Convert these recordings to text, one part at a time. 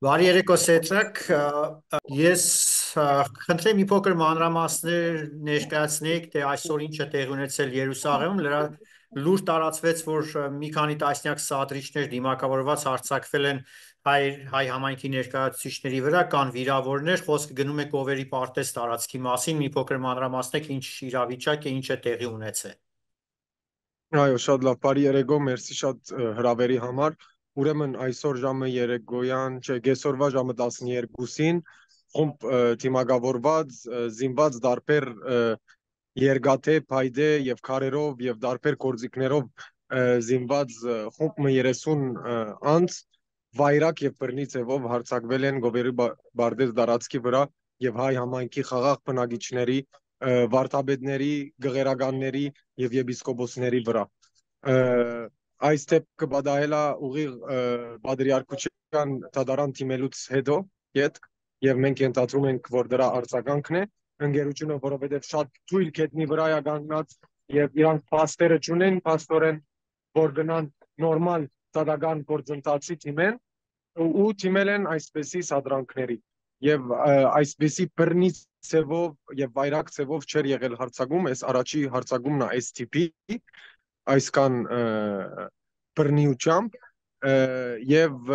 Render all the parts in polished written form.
Բարի երեկո Սեդրակ, ես խնդրեմ մի փոքր մանրամասներ ներկայացնեիք, թե այսօր ինչ է տեղի ունեցել Երուսաղեմում, լուր տարածվեց, որ մի քանի տասնյակ սադրիչներ դիմակավորված հարձակվել են հայ համայնքի ներկայացուցիչների վրա, կան վիրավորներ, խոսքը գնում է Կովերի պարտեզ տարածքի մասին, մի փոքր մանրամասնեք ինչ իրավիճակ է, ինչ է տեղի ունեցել։ Այո, շատ լավ, բարի երեկո, մերսի շատ հրավերի համար։ Ուրեմն այսօր ժամը երեկոյան, չէ, կեսօրվա ժամը 12-ին խումբ թիմակավորված, զինված դարբեր երկաթե, փայդե եւ քարերով եւ դարբեր գործիքներով զինված խումբ 30 անց վայրակ եւ բռնի ձևով հարձակվել են Գովերի Բարդես դարածքի վրա եւ հայ համայնքի խաղաղ բնակիչների վարդապետների, գղերականների եւ եպիսկոպոսների վրա։ Այս դեպքը պատահել է ուղիղ Պատրիարքության դատարան թիմելուց հետո, եւ մենք ենթադրում ենք, որ դրա արձագանքն է ընկերությունը, որովհետեւ շատ թույլ կետնի վրա է կանգնած եւ իրանք փաստերը չունեն, փաստորեն որ գնան նորմալ դատական գործընթացի թիմեն ու թիմել են այսպեսի սադրանքների եւ այսպեսի բռնի ցևով եւ վայրակ ցևով չեր եղել հարցակում, այս առաջի հարցակումն է այս տիպի, այսքան բռնիությամբ եւ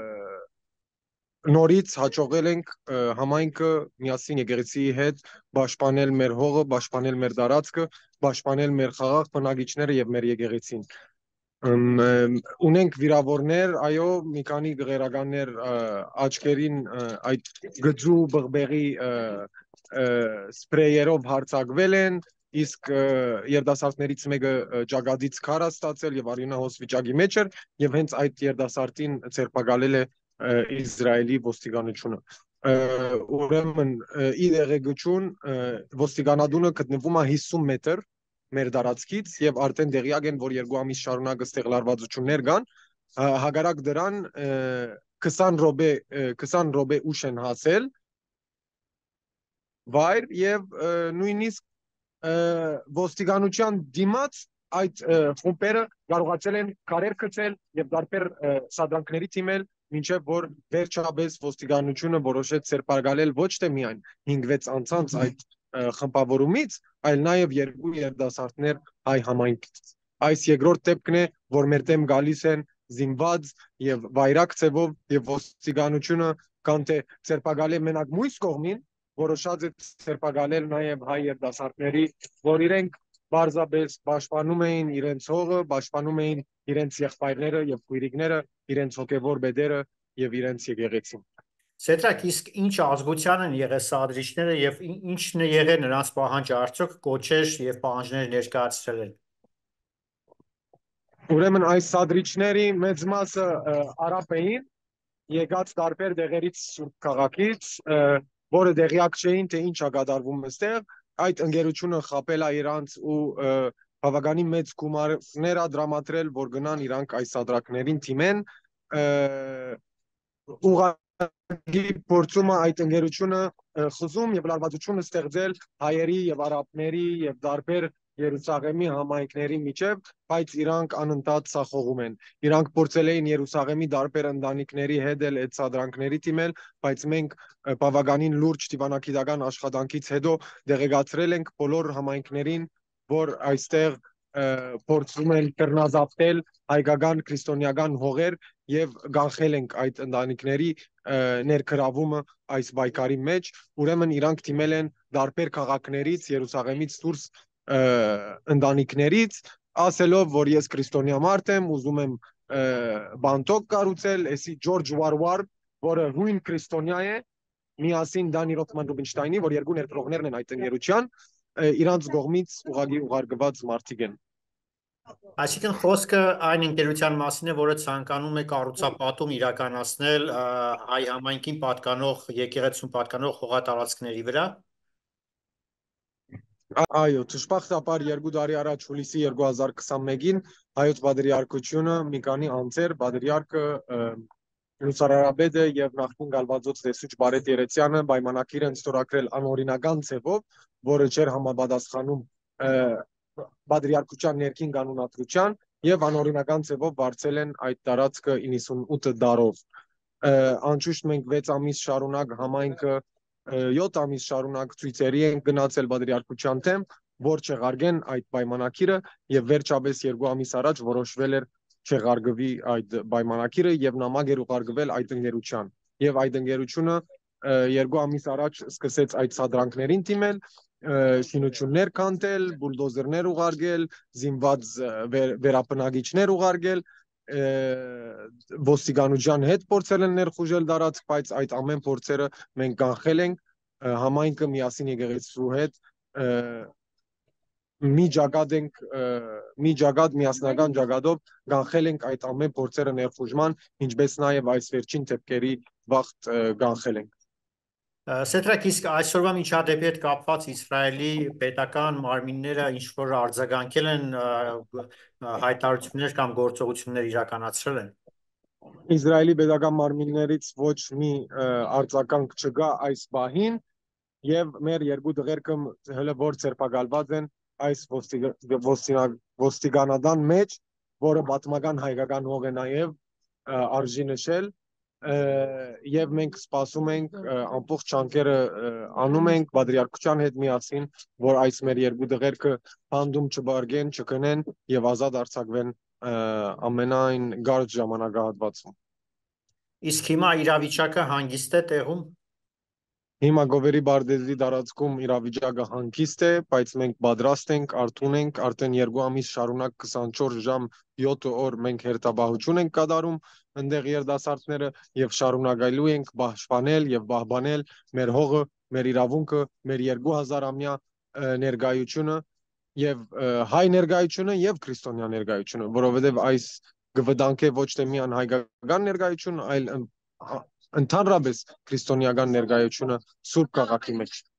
նորից հաջողել ենք համայնքը միասին եկեղեցիի հետ պաշտպանել մեր հողը, պաշտպանել մեր տարածքը, պաշտպանել մեր խաղաղ բնակիչները եւ մեր եկեղեցին։ Ունենք վիրավորներ, այո, մի քանի գղերականներ աչքերին այդ գծու բղբեղի սպրեյերով հարձակվել են, իսկ երդասարտներից մեկը ճակատից քար է ստացել եւ արյունահոս վիճակի մեջ էր եւ հենց այդ երդասարտին ցերպակալել է Իսրայելի ոստիկանությունը։ Ուրեմն ի դեղեցություն ոստիկանադունը գտնվում է 50 մետր մեր տարածքից եւ արդեն դեղյակ են, որ 2 ամիս շարունակ ըստեղ լարվածություններ կան, հակառակ դրան 20 րոպե ուշ են հասել վայր եւ նույնիսկ ոստիկանության դիմաց այդ խումբերը կարողացել են կարեր գցել եւ դարբեր սադրանքների թիմել, մինչեւ որ վերջապես ոստիկանությունը որոշեց ցերպակալել ոչ թե միայն 5-6 անցանց այդ խմբավորումից, այլ նաև 2 երդասարտներ հայ համայնքից։ Այս երկրորդ դեպքն է, որ մեր դեմ գալիս են զինված եւ վայրակ ցևով եւ ոստիկանությունը կան թե ցերպակալել մենակ մույս կողմին, որոշած է ցերպակալել նաև հայ երդասարտների, որ իրենք բարձրապես պաշտպանում էին իրենց հողը, պաշտպանում էին իրենց եղբայրները եւ քույրիկները, իրենց հոգեվոր բեդերը եւ իրենց եկեղեցին։ Սեդրակ, իսկ ինչ ազգության են եղել սադրիչները եւ ինչն է եղել նրանց պահանջը, արդյոք կոչեր եւ պահանջներ ներկայացրել են։ Ուրեմն այս սադրիչների մեծ մասը արաբ էին, եկած տարբեր դեղերից Սուրբ քաղաքից, որը դեղյակ չէին, թե ինչ է կատարվում այստեղ, այդ ընկերությունը խապել է իրանց ու բավականին մեծ գումարներ է դրամատրել, որ գնան իրանք այս սադրակներին թիմեն, ուղղակի փորձում է այդ ընկերությունը խզում եւ լարվածություն ստեղծել հայերի եւ արաբների եւ դարբեր Երուսաղեմի համայնքների միջև, բայց իրանք անընդհատ սախողում են։ Իրանք փորձել էին Երուսաղեմի դարբեր ընտանիքների հետ էլ այդ սադրանքների թիմել, բայց մենք բավականին լուրջ դիվանագիտական աշխատանքից հետո դեղեկացրել ենք բոլոր համայնքներին, որ այստեղ փորձում են կրնազապտել հայկական քրիստոնեական հողեր եւ կանխել ենք այդ ընտանիքների ներգրավումը այս պայքարի մեջ։ Ուրեմն իրանք թիմել են դարբեր քաղաքներից Երուսաղեմից դուրս ընտանիքներից, ասելով, որ ես քրիստոնյա մարդ եմ, ուզում եմ բանտոկ կառուցել, էսի Ջորջ Վարվար, որը հույն քրիստոնյա է, միասին Դանի Ռոթման Ռուբինշտայնի, որ երկու ներդրողներն են այդ ընկերության, իրանց կողմից ուղղակի ուղարկված մարդիկ են։ Այսինքն խոսքը այն ընկերության մասին է, որը ցանկանում է կառուցապատում իրականացնել հայ համայնքին պատկանող, եկեղեցուն պատկանող հողատարածքների վրա։ Այո, ճշմարտաբար 2 տարի առաջ հուլիսի 2021-ին հայոց պատրիարքությունը մի քանի անձեր պատրիարքը Լուսարարաբեդը եւ նախկին Գալվաձոց տեսուչ Բարետ Երեցյանը պայմանակիր են ստորագրել անօրինական ձևով, որը չէր համապատասխանում պատրիարքության ներքին կանոնադրության եւ անօրինական ձևով բարձել են այդ տարածքը 98 դարով։ Անշուշտ մենք 6 ամիս շարունակ համայնքը 7 ամիս շարունակ ցույցերի են գնացել բادرիարքության թեմ, որ չեղարգեն այդ պայմանակիրը եւ վերջապես 2 ամիս առաջ որոշվել էր չեղարգվի այդ պայմանակիրը եւ նամակ էր ուղարկվել այդ ընկերության եւ այդ ընկերությունը 2 ամիս առաջ սկսեց այդ սադրանքներին դիմել շինություններ կանտել, բուլդոզերներ ուղարկել, զինված վերապնակիչներ ուղարկել ոստիկանության հետ փորձել են ներխուժել դարածք, բայց այդ ամեն փորձերը մենք կանխել ենք համայնքը միասին եկեղեցու հետ մի ջագատ միասնական ջագատով կանխել ենք այդ ամեն փորձերը ներխուժման, ինչպես նաև այս վերջին դեպքերի վաղ կանխել ենք Սեդրակ, իսկ այսօրվա միջադեպի հետ կապված Իսրայելի պետական մարմինները ինչ որ արձագանքել են հայտարարություններ կամ գործողություններ իրականացրել են։ Իսրայելի պետական մարմիններից ոչ մի արձագանք չկա այս պահին եւ մեր երկու դղերքը հələ որ ցերպակալված են այս ոստիկանադան մեջ, որը պատմական հայկական հող է նաեւ արժի նշել եւ մենք սպասում ենք ամբողջ ճանկերը անում ենք բادرիարքության հետ միասին, որ այս մեր երկու դղերքը հանդում չբարգեն, չքնեն եւ ազատ արձակվեն ամենայն գարջ ժամանակահատվածում։ Իսկ հիմա իրավիճակը հանգիստ է տեղում։ Հիմա Գովերի Բարդեզի տարածքում իրավիճակը հանգիստ է, բայց մենք պատրաստ ենք, արթուն ենք, արդեն 2 ամիս շարունակ 24 ժամ 7 օր մենք հերթապահություն ենք կատարում այնտեղ երիտասարդները եւ շարունակելու ենք պաշտպանել եւ պահպանել մեր հողը, մեր իրավունքը, մեր 2000-ամյա ներկայությունը եւ հայ ներկայությունը եւ քրիստոնյա ներկայությունը, որովհետեւ այս գվտանք է ոչ թե միան հայկական ներկայություն, այլ ընդհանրապես քրիստոնեական ներկայությունը Սուրբ քաղաքի մեջ